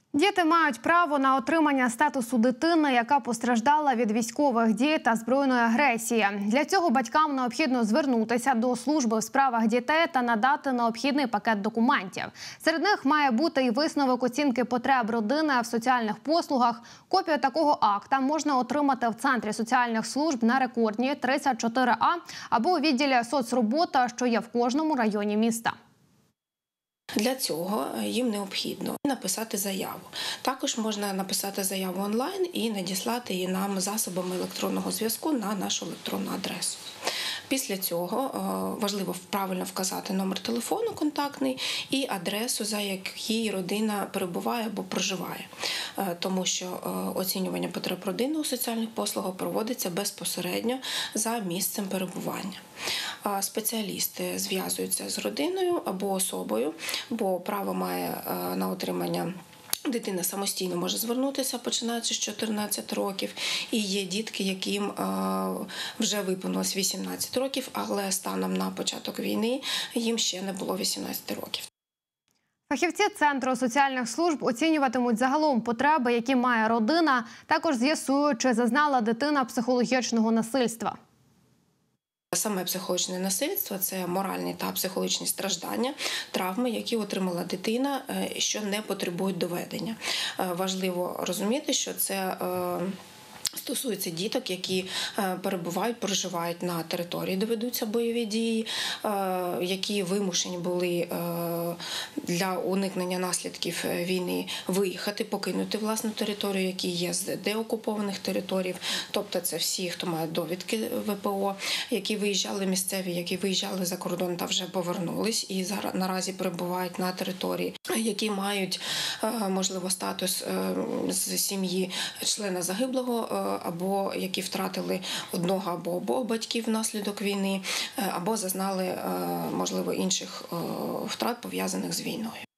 Діти мають право на отримання статусу дитини, яка постраждала від військових дій та збройної агресії. Для цього батькам необхідно звернутися до служби в справах дітей та надати необхідний пакет документів. Серед них має бути і висновок оцінки потреб родини в соціальних послугах. Копію такого акта можна отримати в Центрі соціальних служб на Рекордній, 34А або у відділі соцробота, що є в кожному районі міста. Для цього їм необхідно написати заяву. Також можна написати заяву онлайн і надіслати її нам засобами електронного зв'язку на нашу електронну адресу. Після цього важливо правильно вказати номер телефону контактний і адресу, за якою родина перебуває або проживає. Тому що оцінювання потреб родини у соціальних послугах проводиться безпосередньо за місцем перебування. Спеціалісти зв'язуються з родиною або особою, бо право має на отримання. Дитина самостійно може звернутися, починаючи з 14 років, і є дітки, яким вже виповнилось 18 років, але станом на початок війни їм ще не було 18 років. Фахівці Центру соціальних служб оцінюватимуть загалом потреби, які має родина, також з'ясують, чи зазнала дитина психологічного насильства. Саме психологічне насильство – це моральні та психологічні страждання, травми, які отримала дитина, що не потребують доведення. Важливо розуміти, що це стосується діток, які проживають на території, де ведуться бойові дії, які вимушені були для уникнення наслідків війни виїхати, покинути власну територію, які є з деокупованих територій. Тобто це всі, хто має довідки ВПО, які виїжджали місцеві, які виїжджали за кордон та вже повернулись і наразі перебувають на території, які мають, можливо, статус з сім'ї члена загиблого, або які втратили одного або обох батьків внаслідок війни, або зазнали, можливо, інших втрат, пов'язаних з війною.